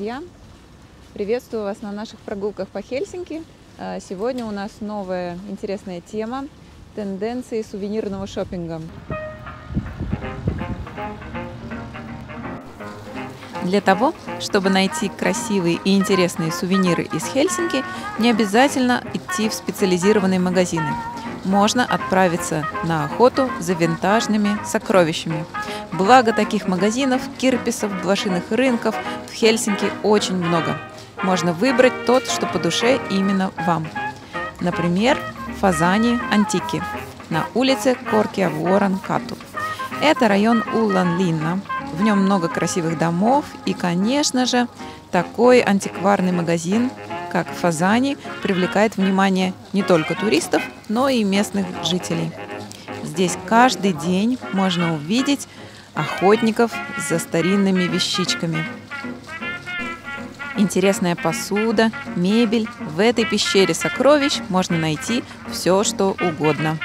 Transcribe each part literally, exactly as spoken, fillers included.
друзья! Приветствую вас на наших прогулках по Хельсинки. Сегодня у нас новая интересная тема – тенденции сувенирного шопинга. Для того, чтобы найти красивые и интересные сувениры из Хельсинки, не обязательно идти в специализированные магазины. Можно отправиться на охоту за винтажными сокровищами. Благо таких магазинов, кирписов, блошиных рынков в Хельсинки очень много. Можно выбрать тот, что по душе именно вам. Например, Фазани Антики на улице Коркиавуорен-Кату. Это район Улланлинна. В нем много красивых домов и, конечно же, такой антикварный магазин, как Фазани, привлекает внимание не только туристов, но и местных жителей. Здесь каждый день можно увидеть охотников за старинными вещичками. Интересная посуда, мебель. В этой пещере сокровищ можно найти все, что угодно.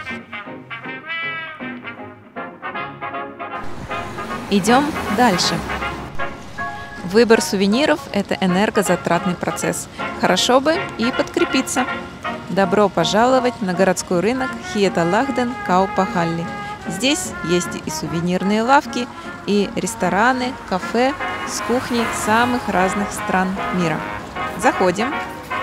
Идем дальше. Выбор сувениров – это энергозатратный процесс. Хорошо бы и подкрепиться. Добро пожаловать на городской рынок Хиеталахден Каупахалли. Здесь есть и сувенирные лавки, и рестораны, кафе с кухней самых разных стран мира. Заходим.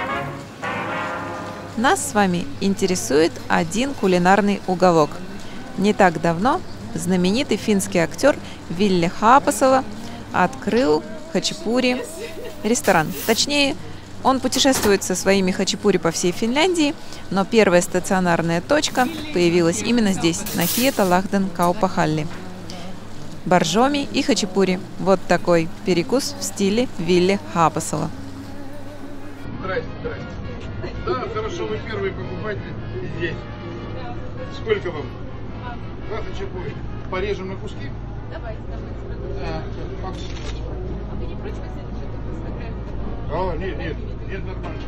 Нас с вами интересует один кулинарный уголок. Не так давно знаменитый финский актер Вилли Хаапасalo открыл хачапури ресторан. Точнее, он путешествует со своими хачапури по всей Финляндии, но первая стационарная точка появилась именно здесь, на Хиеталахден Каупахалли. Боржоми и хачапури. Вот такой перекус в стиле Вилли Хаапасalo. Здрасте, здрасте. Да, хорошо, вы первый покупатель здесь. Сколько вам? Два хачапури. Порежем на куски? Давай, давай. Да. А вы не против, если это О, нет, нет, нет, нормально.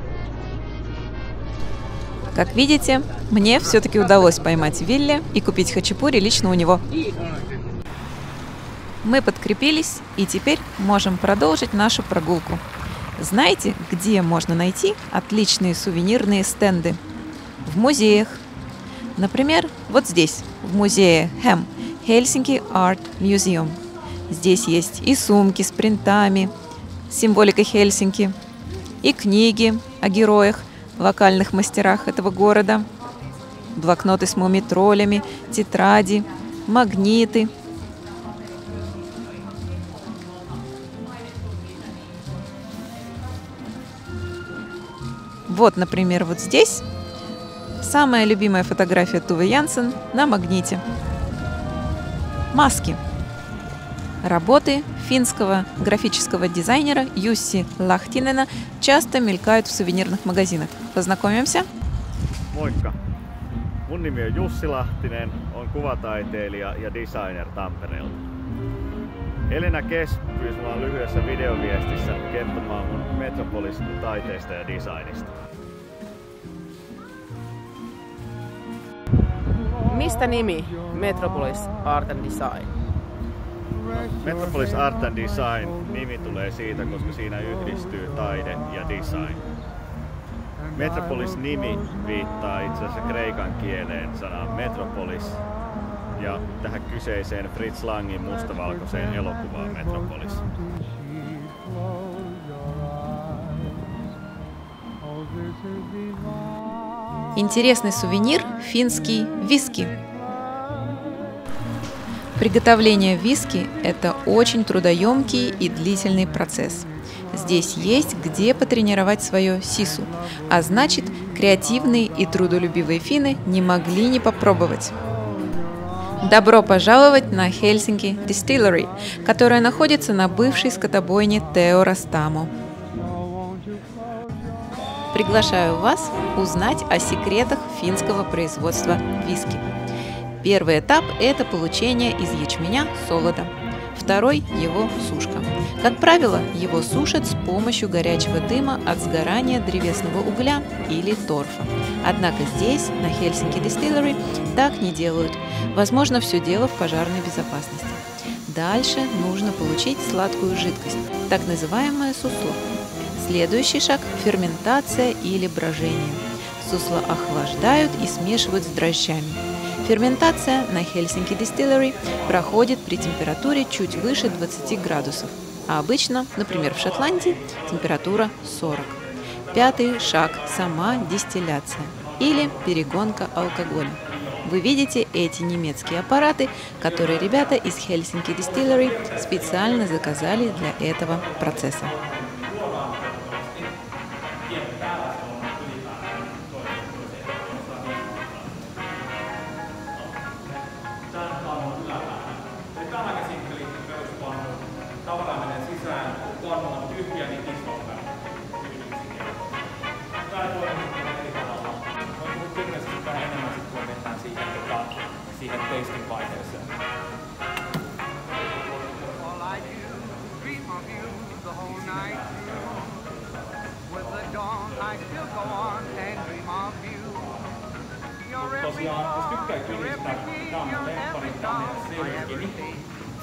Как видите, мне все-таки удалось поймать Вилли и купить хачапури лично у него. Мы подкрепились и теперь можем продолжить нашу прогулку. Знаете, где можно найти отличные сувенирные стенды? В музеях. Например, вот здесь, в музее Хэм, Helsinki Art Museum. Здесь есть и сумки с принтами, с символикой Хельсинки, и книги о героях, локальных мастерах этого города, блокноты с мумий-троллями, тетради, магниты. Вот, например, вот здесь самая любимая фотография Туве Янсен на магните. Маски. Работы финского графического дизайнера Jussi Lahtinen часто мелькают в сувенирных магазинах. Познакомимся? Moikka! Mun nimi on Jussi Lahtinen, on kuvataiteilija ja designer Tampereelta. Elina Kes pyysi mua lyhyessä videoviestissä kertomaan mun Metropolisin taiteesta ja designista. Mistä nimi Metropolis Art and Design? Metropolis Art and Design nimi tulee siitä, koska siinä yhdistyy taide ja design. Metropolis nimi viittaa itse asiassa kreikan kieleen sanaan metropolis ja tähän kyseiseen Fritz Langin mustavalkoiseen elokuvaan Metropolis. Интересный сувенир – финский виски. Приготовление виски – это очень трудоемкий и длительный процесс. Здесь есть где потренировать свое сису, а значит, креативные и трудолюбивые финны не могли не попробовать. Добро пожаловать на Helsinki Distillery, которая находится на бывшей скотобойне Теорастамо. Приглашаю вас узнать о секретах финского производства виски. Первый этап – это получение из ячменя солода. Второй – его сушка. Как правило, его сушат с помощью горячего дыма от сгорания древесного угля или торфа. Однако здесь, на Helsinki Distillery, так не делают. Возможно, все дело в пожарной безопасности. Дальше нужно получить сладкую жидкость, так называемое сусло. Следующий шаг – ферментация или брожение. Сусло охлаждают и смешивают с дрожжами. Ферментация на Helsinki Distillery проходит при температуре чуть выше двадцати градусов, а обычно, например, в Шотландии, температура сорок. Пятый шаг – сама дистилляция или перегонка алкоголя. Вы видите эти немецкие аппараты, которые ребята из Helsinki Distillery специально заказали для этого процесса. Tosiaan, jos tykkää kylistä Dammen lemppari, Dammen Silkini.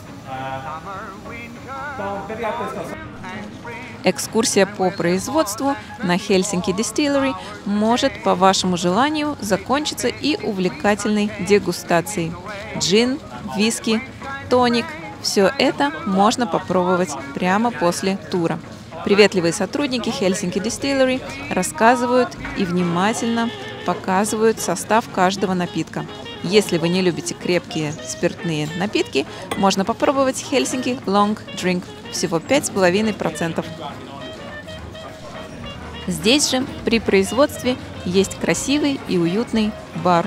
Tämä on periaatteessa... Экскурсия по производству на Helsinki Distillery может, по вашему желанию, закончиться и увлекательной дегустацией. Джин, виски, тоник – все это можно попробовать прямо после тура. Приветливые сотрудники Helsinki Distillery рассказывают и внимательно показывают состав каждого напитка. Если вы не любите крепкие спиртные напитки, можно попробовать Helsinki Long Drink, всего пять с половиной процентов. Здесь же при производстве есть красивый и уютный бар.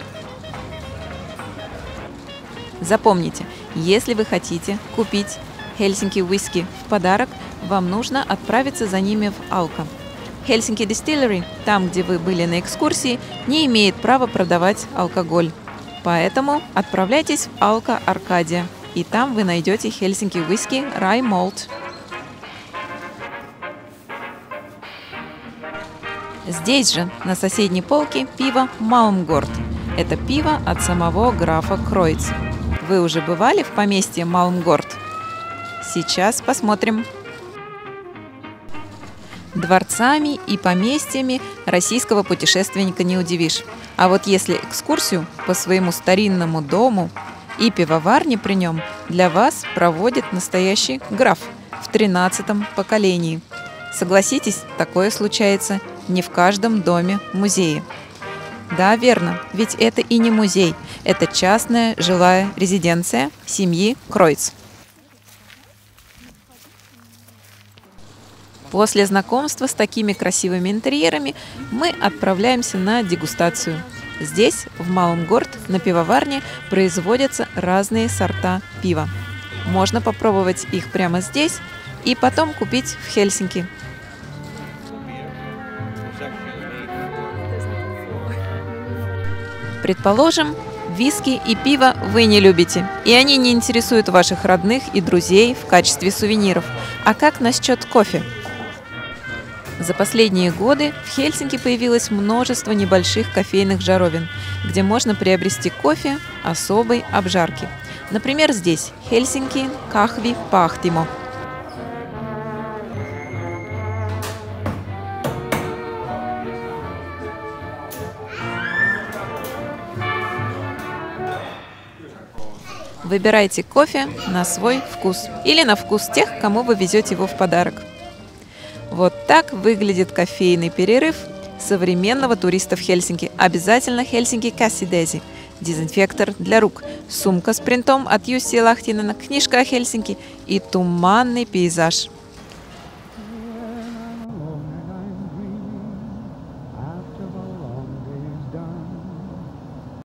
Запомните, если вы хотите купить Helsinki Whisky в подарок, вам нужно отправиться за ними в Alko. Helsinki Distillery, там, где вы были на экскурсии, не имеет права продавать алкоголь. Поэтому отправляйтесь в Alko Arcadia, и там вы найдете Helsinki Whisky Rye Malt. Здесь же, на соседней полке, пиво Malmgård. Это пиво от самого графа Кройц. Вы уже бывали в поместье Malmgård? Сейчас посмотрим. Дворцами и поместьями российского путешественника не удивишь. А вот если экскурсию по своему старинному дому и пивоварне при нем для вас проводит настоящий граф в тринадцатом поколении. Согласитесь, такое случается не в каждом доме музея. Да, верно, ведь это и не музей, это частная жилая резиденция семьи Кройц. После знакомства с такими красивыми интерьерами мы отправляемся на дегустацию. Здесь, в Malmgård, на пивоварне производятся разные сорта пива. Можно попробовать их прямо здесь и потом купить в Хельсинки. Предположим, виски и пиво вы не любите, и они не интересуют ваших родных и друзей в качестве сувениров. А как насчет кофе? За последние годы в Хельсинки появилось множество небольших кофейных жаровин, где можно приобрести кофе особой обжарки. Например, здесь Helsinki Kahvi Pahtimo. Выбирайте кофе на свой вкус или на вкус тех, кому вы везете его в подарок. Вот так выглядит кофейный перерыв современного туриста в Хельсинки. Обязательно Helsinki Käsidesi, дезинфектор для рук, сумка с принтом от Jussi Lahtinen, книжка о Хельсинки и туманный пейзаж.